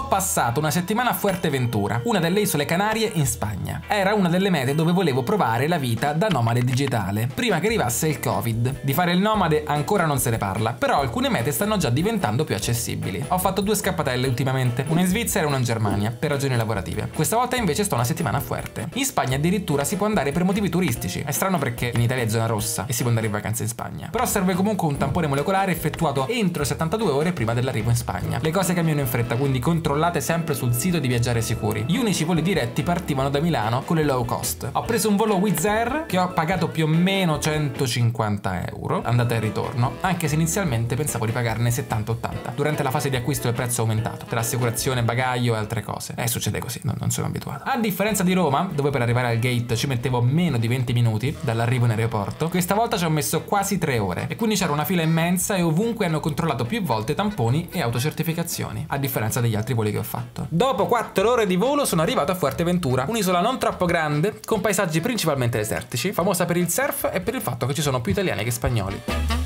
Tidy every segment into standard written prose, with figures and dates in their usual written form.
Ho passato una settimana a Fuerteventura, una delle isole Canarie in Spagna. Era una delle mete dove volevo provare la vita da nomade digitale, prima che arrivasse il Covid. Di fare il nomade ancora non se ne parla, però alcune mete stanno già diventando più accessibili. Ho fatto 2 scappatelle ultimamente, una in Svizzera e una in Germania, per ragioni lavorative. Questa volta invece sto una settimana a Fuerte. In Spagna addirittura si può andare per motivi turistici. È strano perché in Italia è zona rossa e si può andare in vacanza in Spagna. Però serve comunque un tampone molecolare effettuato entro 72 ore prima dell'arrivo in Spagna. Le cose cambiano in fretta, quindi controllate sempre sul sito di Viaggiare Sicuri. Gli unici voli diretti partivano da Milano con le low cost. Ho preso un volo Wizz Air che ho pagato più o meno 150 euro, andata e ritorno, anche se inizialmente pensavo di pagarne 70-80. Durante la fase di acquisto il prezzo è aumentato, tra assicurazione, bagaglio e altre cose. Succede così, non sono abituato. A differenza di Roma, dove per arrivare al gate ci mettevo meno di 20 minuti dall'arrivo in aeroporto, questa volta ci ho messo quasi 3 ore e quindi c'era una fila immensa e ovunque hanno controllato più volte tamponi e autocertificazioni, a differenza degli altri voli che ho fatto. Dopo 4 ore di volo sono arrivato a Fuerteventura, un'isola non troppo grande, con paesaggi principalmente desertici, famosa per il surf e per il fatto che ci sono più italiani che spagnoli.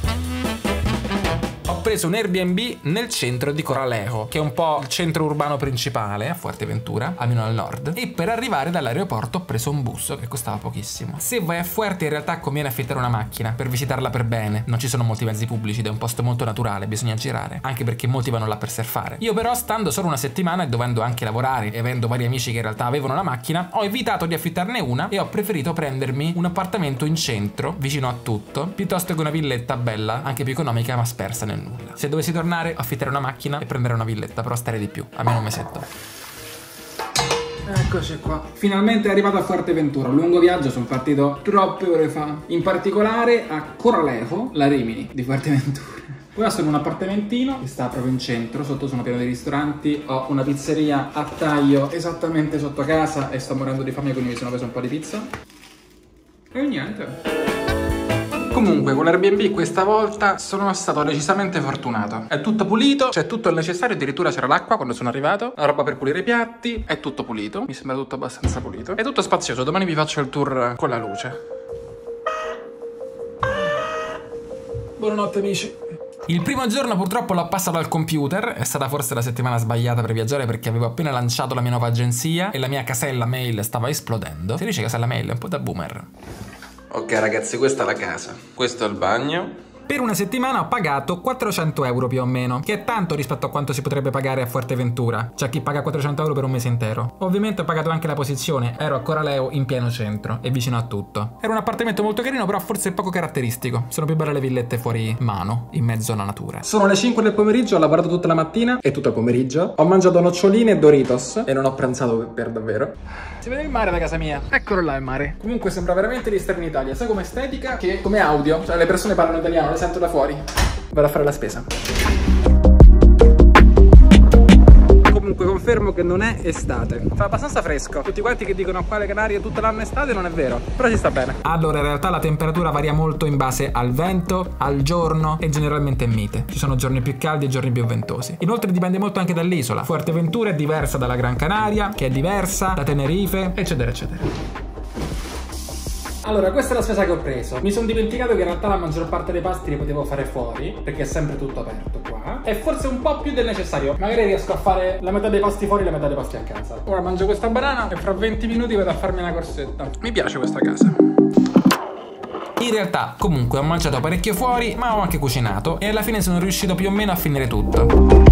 Ho preso un Airbnb nel centro di Coralejo, che è un po' il centro urbano principale a Fuerteventura, almeno al nord, e per arrivare dall'aeroporto ho preso un bus che costava pochissimo. Se vai a Fuerte in realtà conviene affittare una macchina per visitarla per bene, non ci sono molti mezzi pubblici ed è un posto molto naturale, bisogna girare, anche perché molti vanno là per surfare. Io però, stando solo una settimana e dovendo anche lavorare e avendo vari amici che in realtà avevano la macchina, ho evitato di affittarne una e ho preferito prendermi un appartamento in centro, vicino a tutto, piuttosto che una villetta bella, anche più economica ma spersa nel nulla. Se dovessi tornare, affittare una macchina e prendere una villetta, però stare di più, almeno un mesetto. Eccoci qua. Finalmente è arrivato a Fuerteventura. Un lungo viaggio, sono partito troppe ore fa. In particolare a Coralejo, la Rimini di Fuerteventura. Ora sono in un appartamentino che sta proprio in centro, sotto sono pieno di ristoranti, ho una pizzeria a taglio esattamente sotto casa e sto morendo di fame, quindi mi sono preso un po' di pizza. E niente. Comunque con l'Airbnb questa volta sono stato decisamente fortunato. È tutto pulito, c'è tutto il necessario, addirittura c'era l'acqua quando sono arrivato, la roba per pulire i piatti, è tutto pulito, mi sembra tutto abbastanza pulito. È tutto spazioso, domani vi faccio il tour con la luce. Buonanotte amici. Il primo giorno purtroppo l'ho passato al computer, è stata forse la settimana sbagliata per viaggiare perché avevo appena lanciato la mia nuova agenzia e la mia casella mail stava esplodendo. Si dice casella mail, è un po' da boomer. Ok ragazzi, questa è la casa, questo è il bagno. Per una settimana ho pagato 400 euro più o meno, che è tanto rispetto a quanto si potrebbe pagare a Fuerteventura. C'è chi paga 400 euro per un mese intero. Ovviamente ho pagato anche la posizione, ero a Coralejo in pieno centro e vicino a tutto. Era un appartamento molto carino, però forse poco caratteristico. Sono più belle le villette fuori mano, in mezzo alla natura. Sono le 5 del pomeriggio, ho lavorato tutta la mattina e tutto il pomeriggio. Ho mangiato noccioline e Doritos e non ho pranzato per davvero. Si vede il mare da casa mia. Eccolo là il mare. Comunque sembra veramente di stare in Italia, sia come estetica che come audio. Cioè le persone parlano italiano, le sento da fuori. Vado a fare la spesa. Comunque confermo che non è estate. Fa abbastanza fresco. Tutti quanti che dicono qua alle Canarie tutto l'anno è estate non è vero. Però ci sta bene. Allora in realtà la temperatura varia molto in base al vento, al giorno e generalmente è mite. Ci sono giorni più caldi e giorni più ventosi. Inoltre dipende molto anche dall'isola. Fuerteventura è diversa dalla Gran Canaria, che è diversa da Tenerife, eccetera eccetera. Allora, questa è la spesa che ho preso. Mi sono dimenticato che in realtà la maggior parte dei pasti li potevo fare fuori, perché è sempre tutto aperto qua. E forse un po' più del necessario. Magari riesco a fare la metà dei pasti fuori e la metà dei pasti a casa. Ora mangio questa banana e fra 20 minuti vado a farmi una corsetta. Mi piace questa casa. In realtà, comunque, ho mangiato parecchio fuori, ma ho anche cucinato e alla fine sono riuscito più o meno a finire tutto.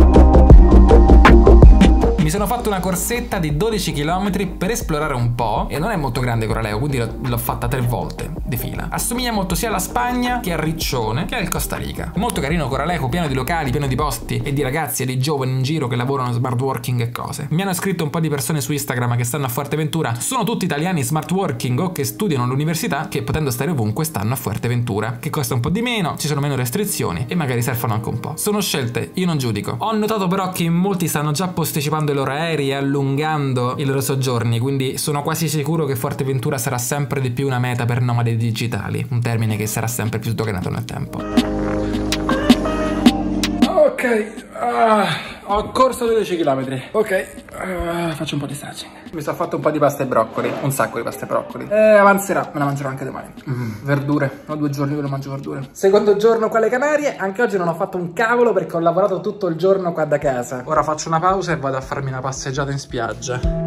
Mi sono fatto una corsetta di 12 km per esplorare un po', e non è molto grande Coralejo, quindi l'ho fatta 3 volte di fila. Assomiglia molto sia alla Spagna che a Riccione che al Costa Rica. Molto carino Coralejo, pieno di locali, pieno di posti e di ragazzi e di giovani in giro che lavorano smart working e cose. Mi hanno scritto un po' di persone su Instagram che stanno a Fuerteventura, sono tutti italiani smart working o che studiano all'università che potendo stare ovunque stanno a Fuerteventura, che costa un po' di meno, ci sono meno restrizioni e magari surfano anche un po'. Sono scelte, io non giudico. Ho notato però che molti stanno già posticipando i loro aerei e allungando i loro soggiorni, quindi sono quasi sicuro che Fuerteventura sarà sempre di più una meta per nomadi digitali, un termine che sarà sempre più sdoganato nel tempo. Ok, Ho corso 12 km. Ok, faccio un po' di stretching. Mi sono fatto un po' di pasta e broccoli. Un sacco di pasta e broccoli. Avanzerà, me la mangerò anche domani. Verdure. Ho 2 giorni che non mangio verdure. Secondo giorno qua alle Canarie. Anche oggi non ho fatto un cavolo perché ho lavorato tutto il giorno qua da casa. Ora faccio una pausa e vado a farmi una passeggiata in spiaggia.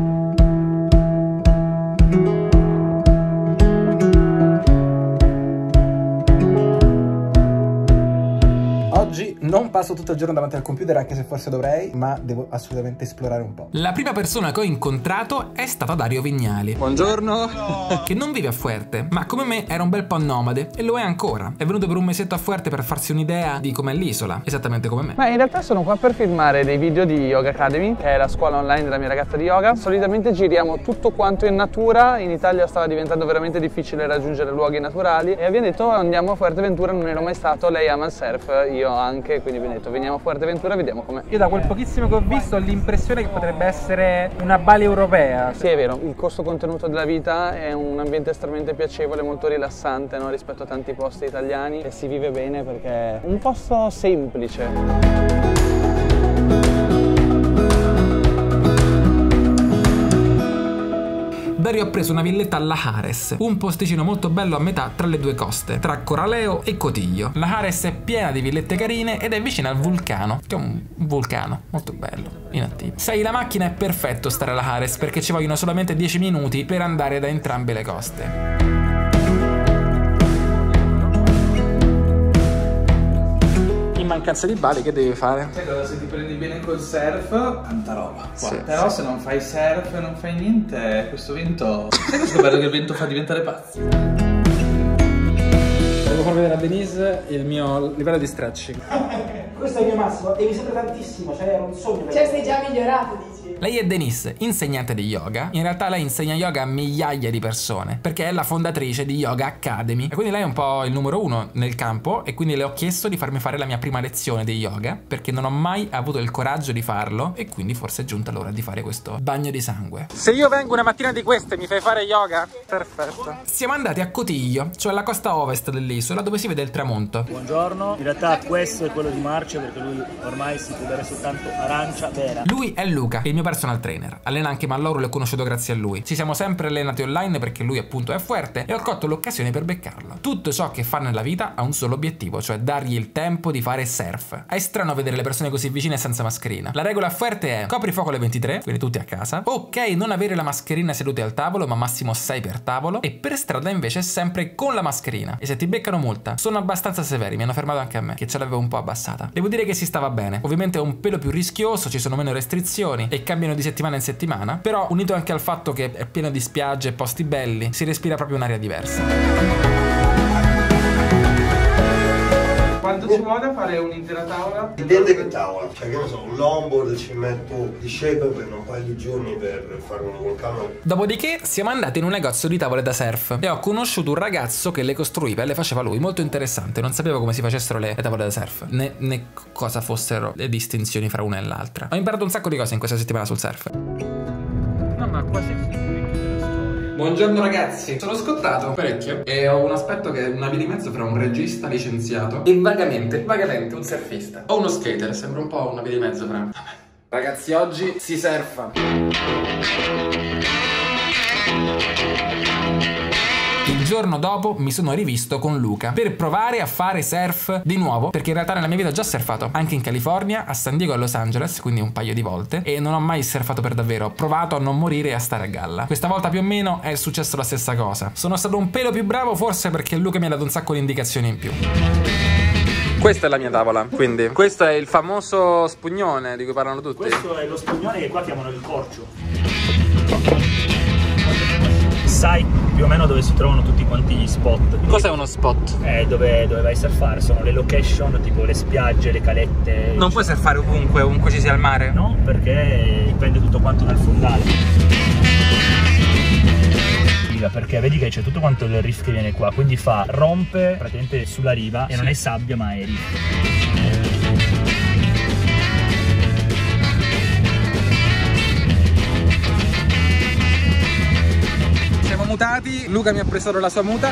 Oggi non passo tutto il giorno davanti al computer, anche se forse dovrei, ma devo assolutamente esplorare un po'. La prima persona che ho incontrato è stata Dario Vignali. Buongiorno! Che non vive a Fuerte, ma come me era un bel po' nomade e lo è ancora. È venuto per un mesetto a Fuerte per farsi un'idea di com'è l'isola, esattamente come me. Ma in realtà sono qua per filmare dei video di Yoga Academy, che è la scuola online della mia ragazza di yoga. Solitamente giriamo tutto quanto in natura, in Italia stava diventando veramente difficile raggiungere luoghi naturali e abbiamo detto andiamo a Fuerteventura, non ero mai stato, lei ama il surf, io anche, quindi abbiamo detto veniamo a Fuerteventura, vediamo com'è. Io da quel pochissimo che ho visto ho l'impressione che potrebbe essere una Bali europea. Sì, è vero, il costo contenuto della vita è un ambiente estremamente piacevole, molto rilassante, no? Rispetto a tanti posti italiani, e si vive bene perché è un posto semplice. Dario ha preso una villetta a Lahares, un posticino molto bello a metà tra le due coste, tra Coraleo e Cotiglio. Lahares è piena di villette carine ed è vicina al vulcano, che è un vulcano molto bello, inattivo. Se hai la macchina è perfetto stare a Lahares perché ci vogliono solamente 10 minuti per andare da entrambe le coste. In mancanza di Bali che devi fare? Sai cosa? Se ti prendi bene col surf, tanta roba. Sì, però se non fai surf e non fai niente, questo vento... Sai questo bello che il vento fa diventare pazzi? Devo far vedere a Denise il mio livello di stretching. Questo è il mio massimo e mi sembra tantissimo, cioè era un sogno. Cioè sei già migliorato, dici? Lei è Denise, insegnante di yoga. In realtà lei insegna yoga a migliaia di persone perché è la fondatrice di Yoga Academy e quindi lei è un po' il numero 1 nel campo e quindi le ho chiesto di farmi fare la mia prima lezione di yoga perché non ho mai avuto il coraggio di farlo e quindi forse è giunta l'ora di fare questo bagno di sangue. Se io vengo una mattina di queste mi fai fare yoga? Perfetto. Siamo andati a Cotiglio, cioè la costa ovest dell'isola dove si vede il tramonto. Buongiorno, in realtà questo è quello di Marcio perché lui ormai si può bere soltanto arancia vera. Lui è Luca, il mio personal trainer. Allena anche Malloro, l'ho conosciuto grazie a lui. Ci siamo sempre allenati online perché lui appunto è Fuerte e ho colto l'occasione per beccarlo. Tutto ciò che fa nella vita ha un solo obiettivo, cioè dargli il tempo di fare surf. È strano vedere le persone così vicine senza mascherina. La regola a Fuerte è copri fuoco alle 23, quindi tutti a casa. Ok, non avere la mascherina seduti al tavolo, ma massimo 6 per tavolo. E per strada invece è sempre con la mascherina. E se ti beccano multa, sono abbastanza severi, mi hanno fermato anche a me, che ce l'avevo un po' abbassata. Devo dire che si stava bene. Ovviamente è un pelo più rischioso, ci sono meno restrizioni e cambiano di settimana in settimana, però unito anche al fatto che è pieno di spiagge e posti belli, si respira proprio un'aria diversa. Quanto ci vuole a fare un'intera tavola? Dipende che tavola, cioè che ne so, un longboard ci metto di shape per un paio di giorni per fare un vulcano. Dopodiché siamo andati in un negozio di tavole da surf e ho conosciuto un ragazzo che le costruiva e le faceva lui, molto interessante. Non sapevo come si facessero le tavole da surf, né cosa fossero le distinzioni fra una e l'altra. Ho imparato un sacco di cose in questa settimana sul surf. No, ma quasi Buongiorno ragazzi, sono scottato parecchio e ho un aspetto che è una via di mezzo fra un regista licenziato e vagamente un surfista. O uno skater, sembra un po' una via di mezzo fra... Vabbè. Ragazzi, oggi si surfa. Il giorno dopo mi sono rivisto con Luca per provare a fare surf di nuovo, perché in realtà nella mia vita ho già surfato anche in California, a San Diego e a Los Angeles, quindi un paio di volte, e non ho mai surfato per davvero. Ho provato a non morire e a stare a galla. Questa volta più o meno è successo la stessa cosa. Sono stato un pelo più bravo forse perché Luca mi ha dato un sacco di indicazioni in più. Questa è la mia tavola, quindi questo è il famoso spugnone di cui parlano tutti. Questo è lo spugnone che qua chiamano il corcio. Sai più o meno dove si trovano tutti quanti gli spot. Cos'è uno spot? Dove vai a surfare, sono le location tipo le spiagge, le calette. Non puoi surfare ovunque ci sia il mare? No, perché dipende tutto quanto dal fondale. Perché vedi che c'è tutto quanto il riff che viene qua, quindi rompe praticamente sulla riva e non è sabbia ma è riff. Siamo mutati, Luca mi ha preso la sua muta.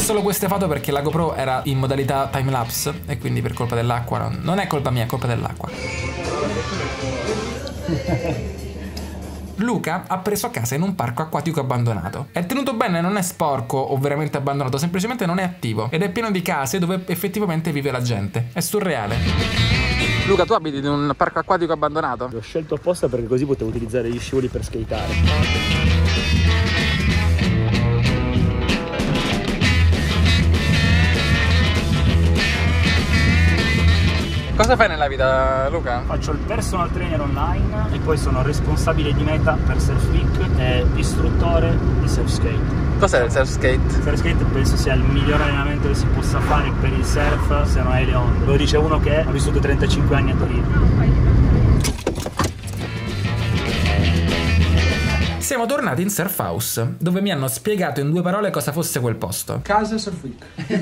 solo queste foto perché la GoPro era in modalità timelapse e quindi per colpa dell'acqua, non è colpa mia, è colpa dell'acqua. Luca ha preso a casa in un parco acquatico abbandonato. È tenuto bene, non è sporco o veramente abbandonato, semplicemente non è attivo ed è pieno di case dove effettivamente vive la gente. È surreale. Luca, tu abiti in un parco acquatico abbandonato? L'ho scelto apposta perché così potevo utilizzare gli scivoli per skateare. Cosa fai nella vita, Luca? Faccio il personal trainer online e poi sono responsabile di meta per Surf Week e istruttore di surf skate. Cos'è il surf skate? Surf skate penso sia il miglior allenamento che si possa fare per il surf se non hai le onde. Lo dice uno che ha vissuto 35 anni a Torino. Siamo tornati in Surf House, dove mi hanno spiegato in 2 parole cosa fosse quel posto. Casa Surf Week.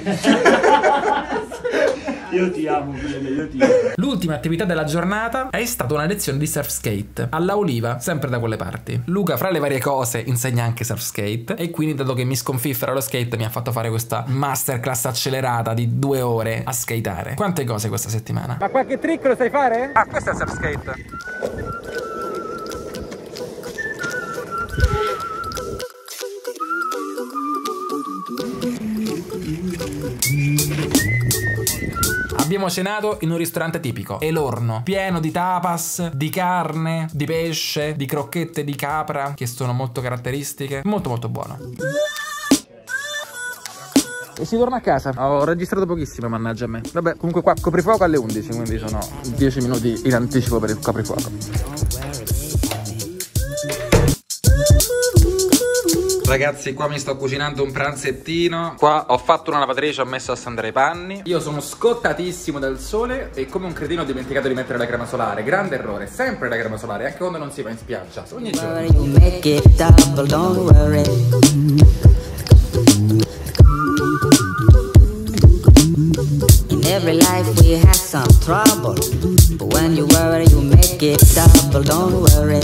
Io ti amo, bene, io ti amo. L'ultima attività della giornata è stata una lezione di surf skate alla Oliva, sempre da quelle parti. Luca, fra le varie cose, insegna anche surf skate e quindi, dato che mi sconfiffera lo skate, mi ha fatto fare questa masterclass accelerata di 2 ore a skateare. Quante cose questa settimana? Ma qualche trick lo sai fare? Ah, questo è il surf skate. Abbiamo cenato in un ristorante tipico, Elorno, pieno di tapas, di carne, di pesce, di crocchette di capra, che sono molto caratteristiche. Molto molto buono. E si torna a casa. Ho registrato pochissimo, mannaggia a me. Vabbè, comunque qua coprifuoco alle 11, quindi sono 10 minuti in anticipo per il coprifuoco. Ragazzi, qua mi sto cucinando un pranzettino. Qua ho fatto una lavatrice, ho messo a sandare i panni. Io sono scottatissimo dal sole e come un cretino ho dimenticato di mettere la crema solare. Grande errore, sempre la crema solare, anche quando non si va in spiaggia. Ogni giorno. In every life we have some trouble, but when you worry you make it double, don't worry.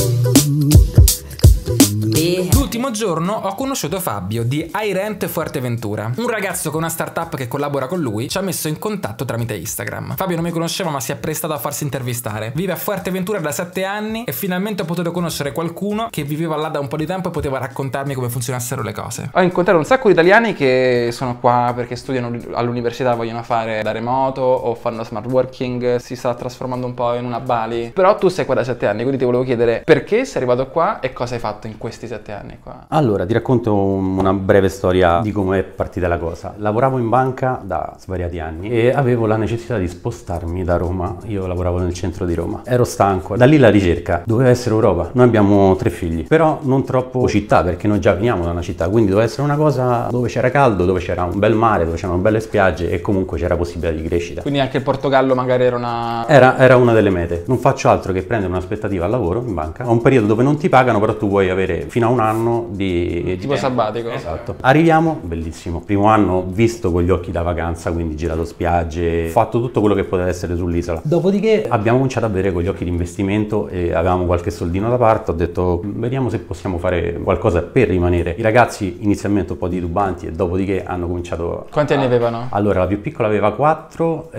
L'ultimo giorno ho conosciuto Fabio di iRent Fuerteventura, un ragazzo con una startup che collabora con lui, ci ha messo in contatto tramite Instagram. Fabio non mi conosceva ma si è prestato a farsi intervistare. Vive a Fuerteventura da 7 anni e finalmente ho potuto conoscere qualcuno che viveva là da un po' di tempo e poteva raccontarmi come funzionassero le cose. Ho incontrato un sacco di italiani che sono qua perché studiano all'università, vogliono fare da remoto o fanno smart working, si sta trasformando un po' in una Bali. Però tu sei qua da 7 anni, quindi ti volevo chiedere perché sei arrivato qua e cosa hai fatto in questi 7 anni qua. Allora, ti racconto una breve storia di come è partita la cosa. Lavoravo in banca da svariati anni e avevo la necessità di spostarmi da Roma. Io lavoravo nel centro di Roma. Ero stanco. Da lì la ricerca. Doveva essere Europa. Noi abbiamo 3 figli, però non troppo città, perché noi già veniamo da una città, quindi doveva essere una cosa dove c'era caldo, dove c'era un bel mare, dove c'erano belle spiagge e comunque c'era possibilità di crescita. Quindi anche il Portogallo magari era una... Era una delle mete. Non faccio altro che prendere un'aspettativa al lavoro in banca. Ho un periodo dove non ti pagano, però tu puoi avere fino a un anno di tipo sabbatico. Esatto. Arriviamo, bellissimo. Primo anno ho visto con gli occhi da vacanza, quindi girato spiagge, fatto tutto quello che poteva essere sull'isola. Dopodiché abbiamo cominciato a vedere con gli occhi di investimento e avevamo qualche soldino da parte. Ho detto vediamo se possiamo fare qualcosa per rimanere. I ragazzi inizialmente un po' titubanti e dopodiché hanno cominciato. Quanti anni avevano? Allora la più piccola aveva 4,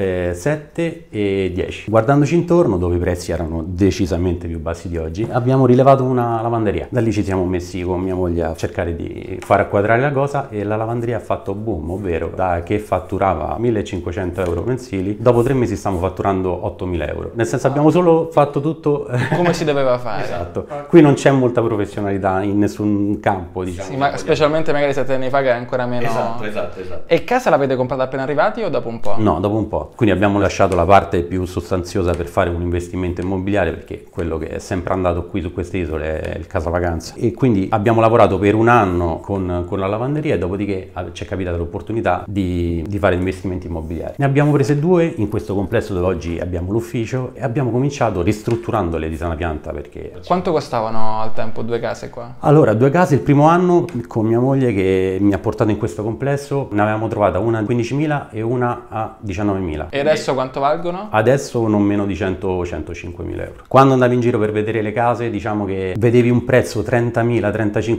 7 e 10. Guardandoci intorno, dove i prezzi erano decisamente più bassi di oggi, abbiamo rilevato una lavanderia. Da lì ci siamo messi con mia moglie a cercare di far quadrare la cosa e la lavanderia ha fatto boom, ovvero da che fatturava 1.500 euro mensili, dopo 3 mesi stiamo fatturando 8.000 euro. Nel senso abbiamo solo fatto tutto come si doveva fare. Esatto. Qui non c'è molta professionalità in nessun campo, diciamo. Sì, ma specialmente magari 7 anni fa che è ancora meno... Esatto. E casa l'avete comprata appena arrivati o dopo un po'? No, dopo un po'. Quindi abbiamo lasciato la parte più sostanziosa per fare un investimento immobiliare, perché quello che è sempre andato qui su queste isole è il casa vacanza. E quindi abbiamo lavorato per un anno con la lavanderia e dopodiché ci è capitata l'opportunità di fare investimenti immobiliari. Ne abbiamo prese 2 in questo complesso dove oggi abbiamo l'ufficio e abbiamo cominciato ristrutturandole di sana pianta perché... Quanto costavano al tempo 2 case qua? Allora, 2 case il primo anno con mia moglie che mi ha portato in questo complesso, ne avevamo trovata una a 15.000 e una a 19.000. E adesso quanto valgono? Adesso non meno di 100-105.000 euro. Quando andavi in giro per vedere le case, diciamo che vedevi un prezzo 30.000-35.000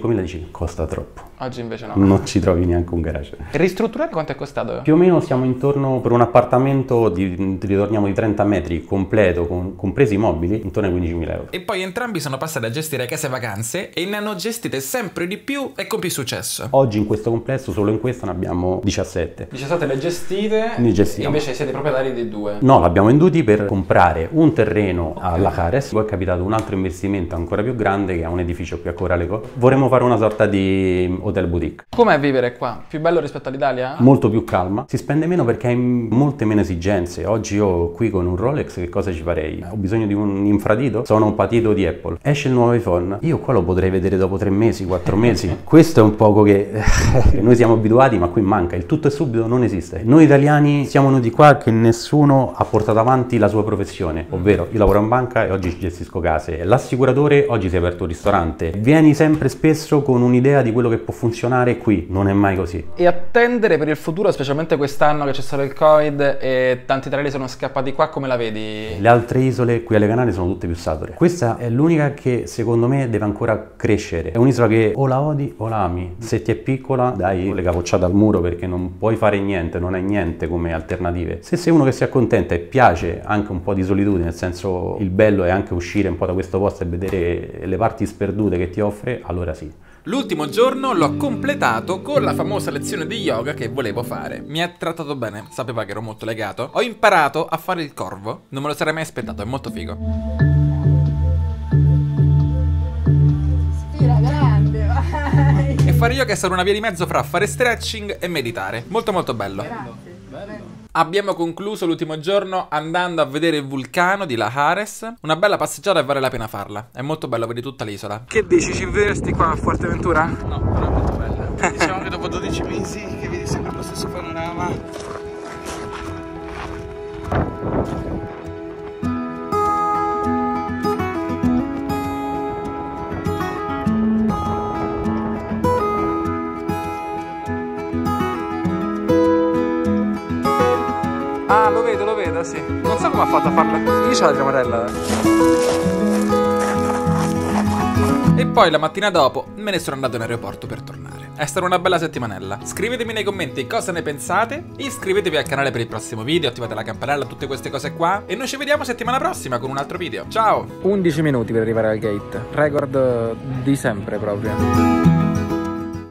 5.000 dici costa troppo. Oggi invece no. Non ci trovi neanche un garage. E ristrutturare quanto è costato? Più o meno siamo intorno, per un appartamento ritorniamo di 30 metri completo, compresi i mobili, intorno ai 15.000 euro. E poi entrambi sono passati a gestire case vacanze e ne hanno gestite sempre di più e con più successo. Oggi in questo complesso, solo in questo, ne abbiamo 17. 17 le gestite? Ne gestiamo. Invece siete proprietari dei 2? No, l'abbiamo venduti per comprare un terreno alla Cares, poi è capitato un altro investimento ancora più grande che è un edificio qui a Coraleco. Vorremmo fare una sorta di hotel boutique. Com'è vivere qua? Più bello rispetto all'Italia? Molto più calma, si spende meno perché hai molte meno esigenze. Oggi io qui con un Rolex che cosa ci farei? Ho bisogno di un infradito? Sono un patito di Apple. Esce il nuovo iPhone, io qua lo potrei vedere dopo 3 mesi, 4 mesi. Questo è un poco che noi siamo abituati, ma qui manca. Il tutto e subito non esiste. Noi italiani siamo venuti qua che nessuno ha portato avanti la sua professione, ovvero io lavoro in banca e oggi gestisco case. L'assicuratore oggi si è aperto un ristorante. Vieni sempre spesso con un'idea di quello che può funzionare qui, non è mai così. E attendere per il futuro, specialmente quest'anno che c'è stato il Covid e tanti treni sono scappati qua, come la vedi? Le altre isole qui alle Canarie sono tutte più sature. Questa è l'unica che secondo me deve ancora crescere. È un'isola che o la odi o la ami. Se ti è piccola dai le capocciate al muro perché non puoi fare niente, non hai niente come alternative. Se sei uno che si accontenta e piace anche un po' di solitudine, nel senso il bello è anche uscire un po' da questo posto e vedere le parti sperdute che ti offre, allora sì. L'ultimo giorno l'ho completato con la famosa lezione di yoga che volevo fare. Mi ha trattato bene, sapeva che ero molto legato. Ho imparato a fare il corvo, non me lo sarei mai aspettato, è molto figo. Spira grande, vai! E fare yoga è stata una via di mezzo fra fare stretching e meditare. Molto molto bello. Grazie. Abbiamo concluso l'ultimo giorno andando a vedere il vulcano di La Hares. Una bella passeggiata e vale la pena farla. È molto bello vedere tutta l'isola. Che dici, ci vedresti qua a Fuerteventura? No, però è molto bella. Diciamo che dopo 12 mesi che vedi sempre lo stesso panorama. Ah, lo vedo, sì. Non so come ha fatto a farla così. Io c'ho la camarella. E poi la mattina dopo me ne sono andato in aeroporto per tornare. È stata una bella settimanella. Scrivetemi nei commenti cosa ne pensate, iscrivetevi al canale per il prossimo video, attivate la campanella, tutte queste cose qua. E noi ci vediamo settimana prossima con un altro video. Ciao! 11 minuti per arrivare al gate. Record di sempre proprio.